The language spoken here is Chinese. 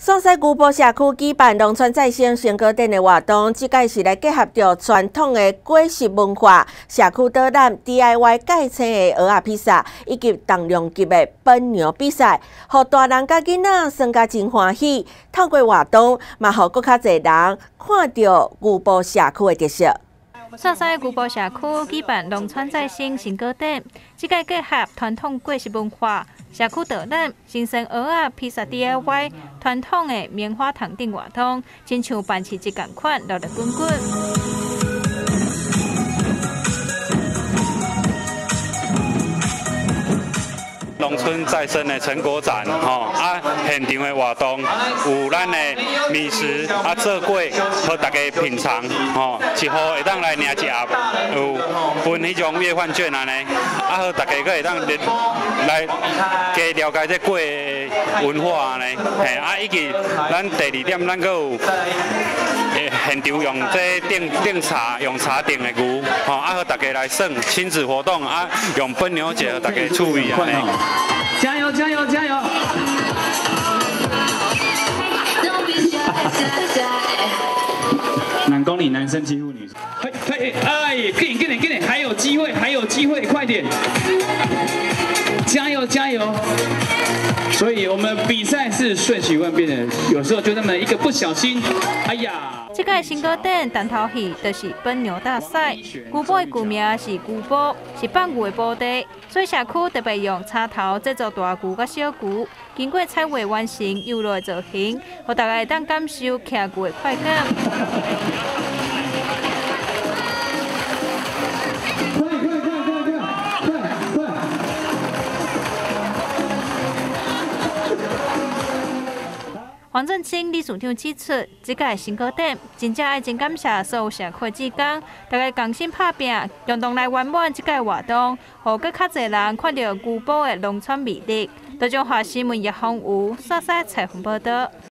苏西牛埔社区举办农村再生成果展的活动，即届是来结合着传统的果实文化、社区导览、DIY 盖青的蚵仔披萨，以及重量级的奔牛比赛，互大人甲囡仔算甲真欢喜。透过活动，嘛互更较侪人看到牛埔社区的特色。 苏西牛埔社区举办农村再生成果展，即届结合传统果实文化、社区导览、新鲜蚵仔披萨 DIY、传统的棉花糖等活动，亲像办市集共款，热热滚滚。 农村再生的成果展，现场的活动有咱的美食做粿，予大家品尝，一号会当来领一盒，有分迄种约饭券安尼，予大家佫会当来加了解这粿的文化安尼，以及咱第二点，咱佫有现场用这订茶，用茶订的牛，予大家来耍亲子活动，用奔牛节予大家趣味安尼。 加油加油加油！男公里男生欺负女生，哎，给你，还有机会，还有机会，快点！加油加油！所以我们比赛是瞬息万变的，有时候就那么一个不小心，哎呀！ 这届成果展重头戏就是奔牛大赛。牛埔的旧名是牛埔，是放牛的埔地，所以社区特别用插头制作大牛甲小牛，经过彩绘完成优落的造型，互大家会当感受骑牛的快感。 黄振清理事长指出，这届成果展真正爱真感谢所有社区志工，大家同心打拼，共同来圆满这届活动，互更较侪人看到牛埔的农村魅力。台中华新闻叶芳瑜、苏西采访报道。